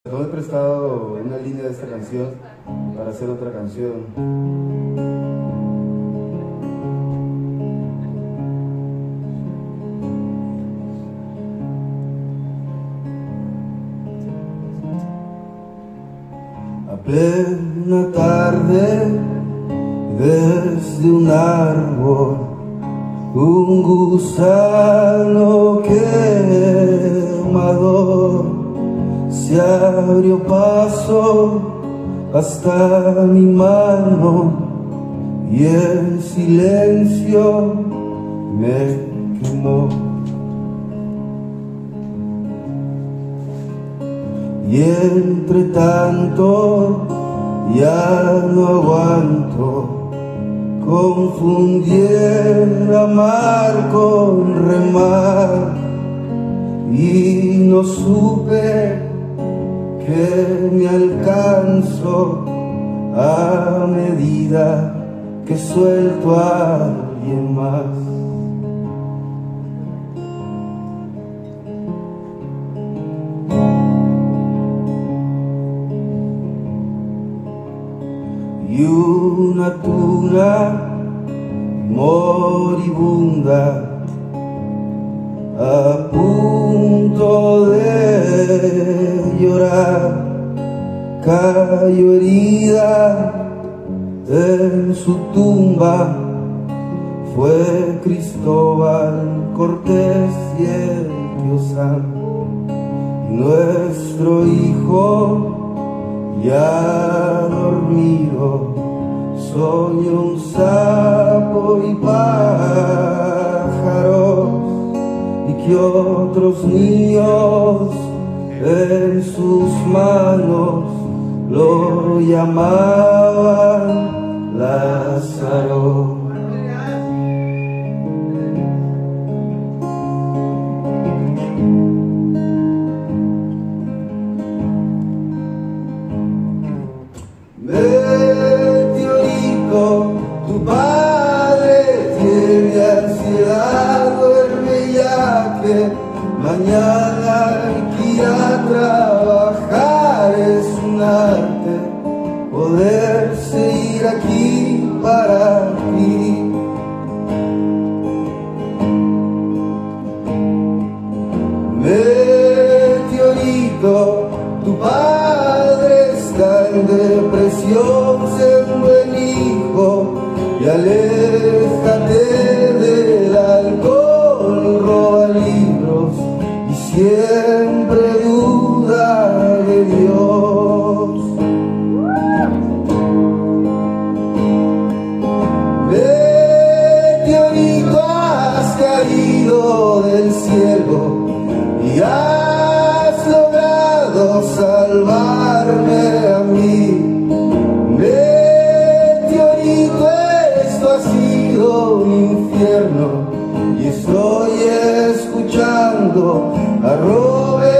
No he prestado una línea de esta canción para hacer otra canción. A plena tarde, desde un árbol, un gusano quemador se abrió paso hasta mi mano y el silencio me quemó. Y entre tanto ya no aguanto confundir amar con remar, y no supe que me alcanzo a medida que suelto a alguien más. Y una tuna moribunda a punto de llorar cayó herida en su tumba. Fue Cristóbal Cortés y el tío Sam, y nuestro hijo ya dormido soñó un sapo y pájaros, y que otros niños en sus manos lo llamaban Lázaro. Meteorito, tu padre tiene ansiedad, duerme ya que mañana hay que ir a trabajar. Es un arte poderse ir aquí para aquí. Meteorito, tu padre está en depresión, sé un buen hijo y aléjate del alcohol, roba libros y siempre duda de Dios. Meteorito, has caído del cielo y has logrado salvarme a mí. Meteorito, esto ha sido un infierno y estoy escuchando a Robert